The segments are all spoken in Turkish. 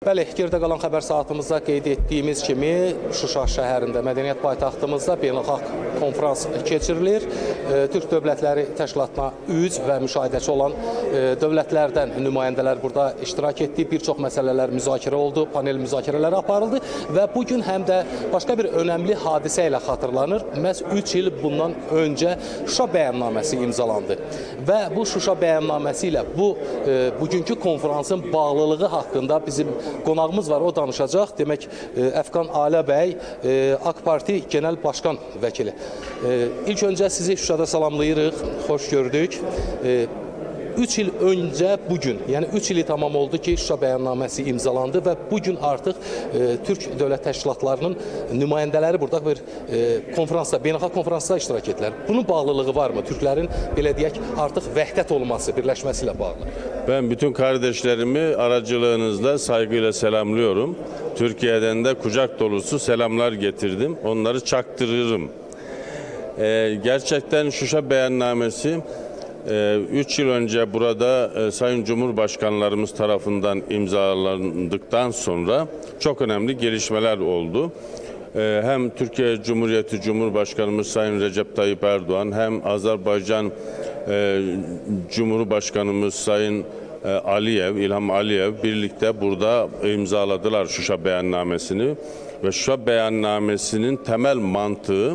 Bəli, gerdə qalan xəbər saatımızda qeyd etdiyimiz kimi Şuşa şəhərində, mədəniyyət paytaxtımızda beynəlxalq konfrans keçirilir. Türk Dövlətləri Təşkilatına üzv və müşahidəçi olan dövlətlərdən nümayəndələr burada iştirak etdi. Bir çox məsələlər müzakirə oldu, panel müzakirələri aparıldı və bugün həm də başqa bir önəmli hadisə ilə xatırlanır. Məhz 3 il bundan öncə Şuşa bəyannaməsi imzalandı və bu Şuşa bəyannaməsi ilə bugünkü konfransın bağlılığı haqqında bizim qonağımız var, o danışacaq. Demək, Əfqan Alə bəy, AK Parti Genel Başkan Vəkili. İlk öncə sizi Şuşada salamlayırıq, xoş gördük. 3 il öncə bugün, yəni 3 ili tamam oldu ki, Şuşa bəyannaməsi imzalandı və bugün artıq Türk Dövlət Təşkilatlarının nümayəndələri burada bir konferansda, beynəlxalq konferansda iştirak etdilər. Bunun bağlılığı varmı? Türklərin, belə deyək, artıq vəhdət olması, birləşməsi ilə bağlı. Ben bütün kardeşlerimi aracılığınızla saygıyla selamlıyorum. Türkiye'den de kucak dolusu selamlar getirdim. Onları çaktırırım. Gerçekten Şuşa beyannamesi 3 yıl önce burada Sayın Cumhurbaşkanlarımız tarafından imzalandıktan sonra çok önemli gelişmeler oldu. Hem Türkiye Cumhuriyeti Cumhurbaşkanımız Sayın Recep Tayyip Erdoğan hem Azerbaycan Cumhurbaşkanımız Sayın Aliyev, İlham Aliyev birlikte burada imzaladılar Şuşa beyannamesini ve Şuşa beyannamesinin temel mantığı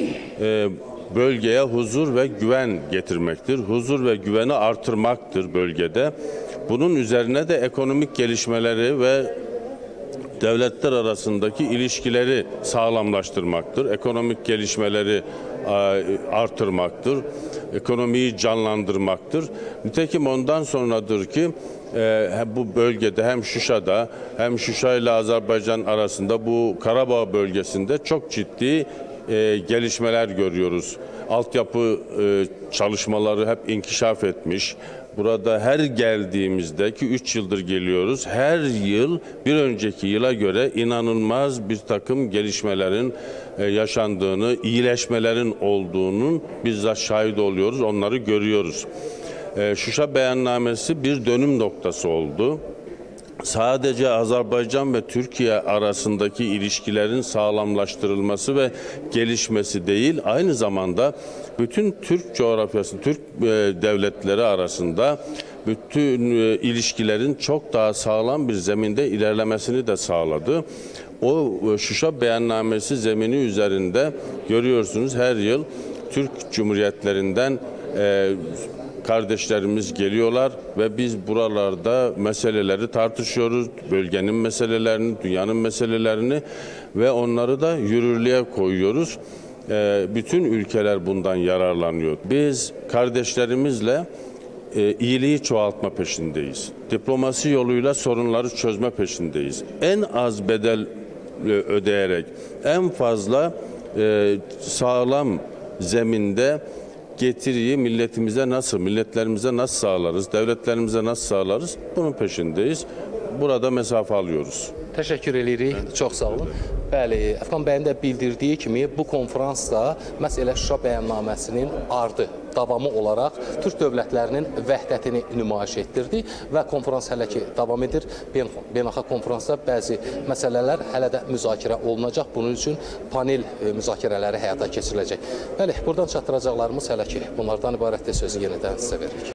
bölgeye huzur ve güven getirmektir. Huzur ve güveni artırmaktır bölgede. Bunun üzerine de ekonomik gelişmeleri ve devletler arasındaki ilişkileri sağlamlaştırmaktır. Ekonomik gelişmeleri artırmaktır. Ekonomiyi canlandırmaktır. Nitekim ondan sonradır ki bu bölgede hem Şuşa'da hem Şuşa ile Azerbaycan arasında bu Karabağ bölgesinde çok ciddi gelişmeler görüyoruz. Altyapı çalışmaları hep inkişaf etmiş. Burada her geldiğimizde ki 3 yıldır geliyoruz, her yıl bir önceki yıla göre inanılmaz bir takım gelişmelerin yaşandığını, iyileşmelerin olduğunun bizzat şahit oluyoruz, onları görüyoruz. Şuşa beyannamesi bir dönüm noktası oldu. Sadece Azerbaycan ve Türkiye arasındaki ilişkilerin sağlamlaştırılması ve gelişmesi değil, aynı zamanda bütün Türk coğrafyası, Türk devletleri arasında bütün ilişkilerin çok daha sağlam bir zeminde ilerlemesini de sağladı. O Şuşa beyannamesi zemini üzerinde görüyorsunuz her yıl Türk Cumhuriyetlerinden kardeşlerimiz geliyorlar ve biz buralarda meseleleri tartışıyoruz. Bölgenin meselelerini, dünyanın meselelerini ve onları da yürürlüğe koyuyoruz. Bütün ülkeler bundan yararlanıyor. Biz kardeşlerimizle iyiliği çoğaltma peşindeyiz. Diplomasi yoluyla sorunları çözme peşindeyiz. En az bedel ödeyerek, en fazla sağlam zeminde getiriyi milletlerimize nasıl sağlarız, devletlerimize nasıl sağlarız? Bunun peşindeyiz. Burada mesafe alıyoruz. Təşəkkür edirik, çox sağ olun. Bəli, Əfqan bəyin də bildirdiyi kimi bu konfrans da məhz elə Şuşa bəyannaməsinin ardı, davamı olaraq Türk dövlətlərinin vəhdətini nümayiş etdirdi və konfrans hələ ki davam edir. Beynəlxalq konfransda bəzi məsələlər hələ də müzakirə olunacaq. Bunun üçün panel müzakirələri həyata keçiriləcək. Bəli, buradan çatdıracaqlarımız hələ ki bunlardan ibarətdir. Sözü yenidən sizə veririk.